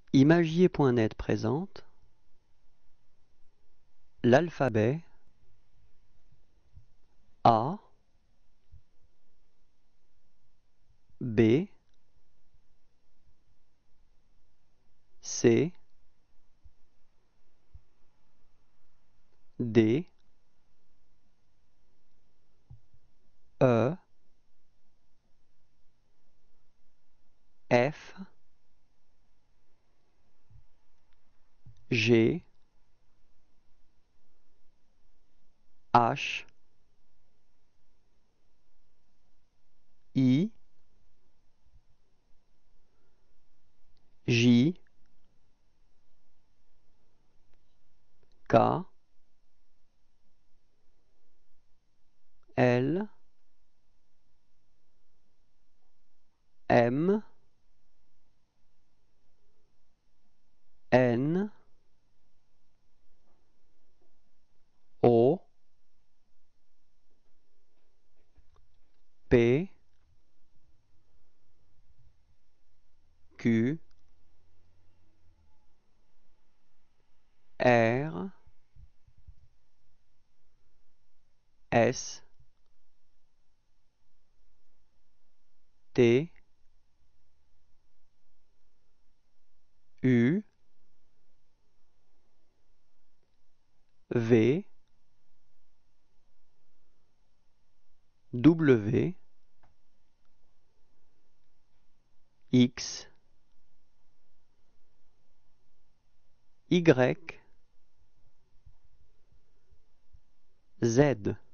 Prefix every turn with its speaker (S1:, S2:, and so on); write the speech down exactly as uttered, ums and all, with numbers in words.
S1: imagier point net présente l'alphabet A, B, C, D, E, F, G, H, I, J, K, L, M, N, O, P, Q, R, S, T, U, V, W, X, Y, Z.